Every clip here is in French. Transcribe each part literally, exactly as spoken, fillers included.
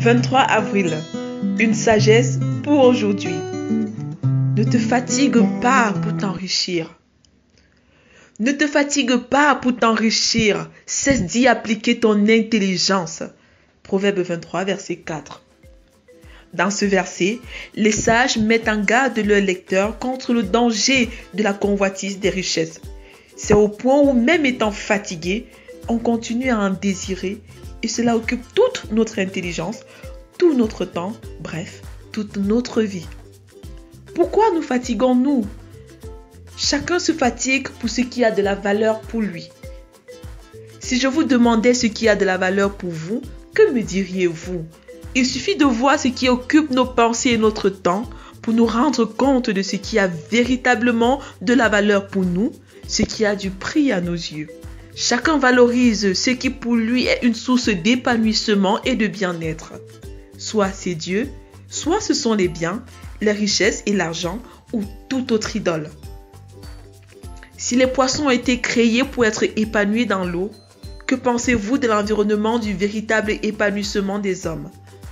vingt-trois avril. Une sagesse pour aujourd'hui. Ne te fatigue pas pour t'enrichir. Ne te fatigue pas pour t'enrichir. Cesse d'y appliquer ton intelligence. Proverbe vingt-trois, verset quatre. Dans ce verset, les sages mettent en garde leurs lecteurs contre le danger de la convoitise des richesses. C'est au point où, même étant fatigué, on continue à en désirer et cela occupe toute notre intelligence, tout notre temps, bref, toute notre vie. Pourquoi nous fatiguons-nous? Chacun se fatigue pour ce qui a de la valeur pour lui. Si je vous demandais ce qui a de la valeur pour vous, que me diriez-vous? Il suffit de voir ce qui occupe nos pensées et notre temps pour nous rendre compte de ce qui a véritablement de la valeur pour nous, ce qui a du prix à nos yeux. Chacun valorise ce qui pour lui est une source d'épanouissement et de bien-être. Soit c'est Dieu, soit ce sont les biens, les richesses et l'argent ou toute autre idole. Si les poissons ont été créés pour être épanouis dans l'eau, que pensez-vous de l'environnement du véritable épanouissement des hommes?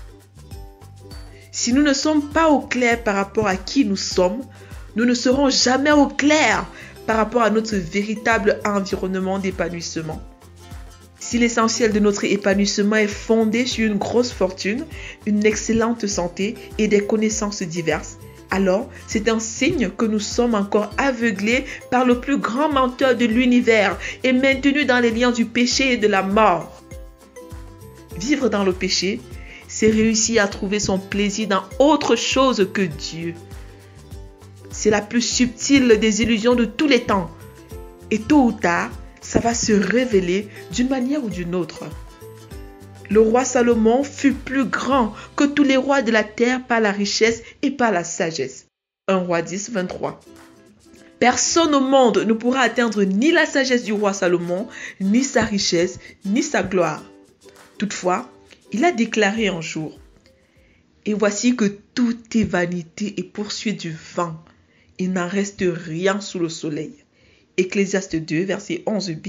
Si nous ne sommes pas au clair par rapport à qui nous sommes, nous ne serons jamais au clair par rapport à notre véritable environnement d'épanouissement. Si l'essentiel de notre épanouissement est fondé sur une grosse fortune, une excellente santé et des connaissances diverses, alors c'est un signe que nous sommes encore aveuglés par le plus grand menteur de l'univers et maintenus dans les liens du péché et de la mort. Vivre dans le péché, c'est réussir à trouver son plaisir dans autre chose que Dieu. C'est la plus subtile des illusions de tous les temps. Et tôt ou tard, ça va se révéler d'une manière ou d'une autre. Le roi Salomon fut plus grand que tous les rois de la terre par la richesse et par la sagesse. un Roi dix, vingt-trois. Personne au monde ne pourra atteindre ni la sagesse du roi Salomon, ni sa richesse, ni sa gloire. Toutefois, il a déclaré un jour: « Et voici que tout est vanité et poursuite du vent. Il n'en reste rien sous le soleil. » Ecclésiaste deux, verset onze b.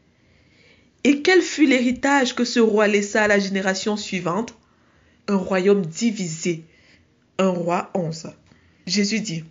Et quel fut l'héritage que ce roi laissa à la génération suivante? Un royaume divisé. un Roi onze. Jésus dit: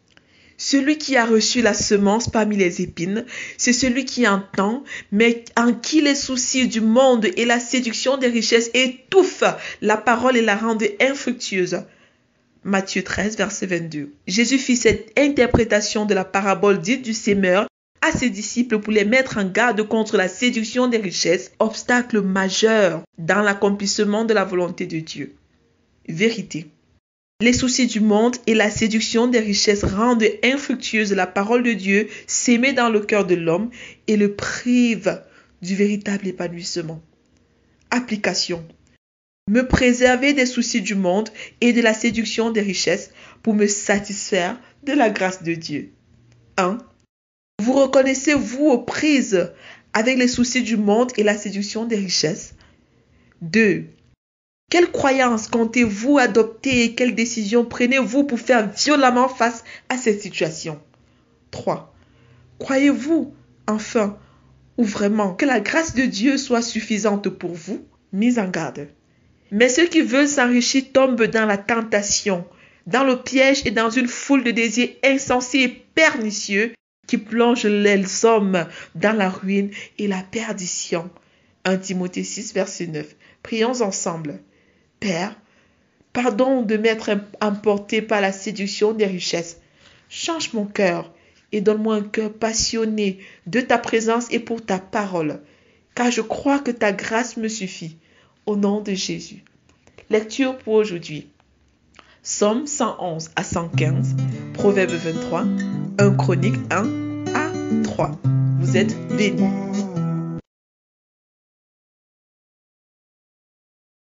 « Celui qui a reçu la semence parmi les épines, c'est celui qui entend, mais en qui les soucis du monde et la séduction des richesses étouffent la parole et la rendent infructueuse. » Matthieu treize, verset vingt-deux. Jésus fit cette interprétation de la parabole dite du sémeur à ses disciples pour les mettre en garde contre la séduction des richesses, obstacle majeur dans l'accomplissement de la volonté de Dieu. Vérité. Les soucis du monde et la séduction des richesses rendent infructueuse la parole de Dieu sémée dans le cœur de l'homme et le privent du véritable épanouissement. Application. Me préserver des soucis du monde et de la séduction des richesses pour me satisfaire de la grâce de Dieu. un. Vous reconnaissez-vous aux prises avec les soucis du monde et la séduction des richesses? deux. Quelle croyance comptez-vous adopter et quelles décisions prenez-vous pour faire violemment face à cette situation? trois. Croyez-vous, enfin, ou vraiment, que la grâce de Dieu soit suffisante pour vous? Mise en garde. Mais ceux qui veulent s'enrichir tombent dans la tentation, dans le piège et dans une foule de désirs insensés et pernicieux qui plongent les hommes dans la ruine et la perdition. un Timothée six, verset neuf. Prions ensemble. Père, pardon de m'être emporté par la séduction des richesses. Change mon cœur et donne-moi un cœur passionné de ta présence et pour ta parole, car je crois que ta grâce me suffit. Au nom de Jésus. Lecture pour aujourd'hui. Psaume cent onze à cent quinze, Proverbe vingt-trois, un Chronique un à trois. Vous êtes bénis.